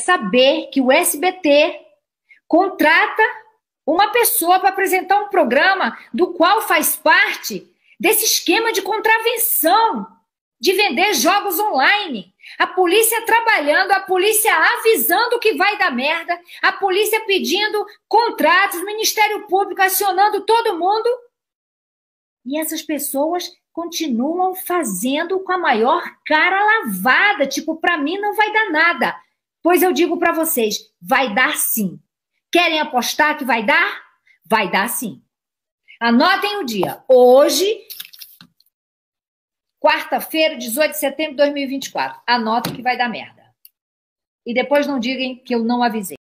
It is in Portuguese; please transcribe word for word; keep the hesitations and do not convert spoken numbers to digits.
saber que o S B T contrata uma pessoa para apresentar um programa do qual faz parte desse esquema de contravenção, de vender jogos online. A polícia trabalhando, a polícia avisando que vai dar merda, a polícia pedindo contratos, o Ministério Público acionando todo mundo. E essas pessoas continuam fazendo com a maior cara lavada, tipo, para mim não vai dar nada. Pois eu digo para vocês, vai dar sim. Querem apostar que vai dar? Vai dar sim. Anotem o dia. Hoje, quarta-feira, dezoito de setembro de dois mil e vinte e quatro. Anotem que vai dar merda. E depois não digam que eu não avisei.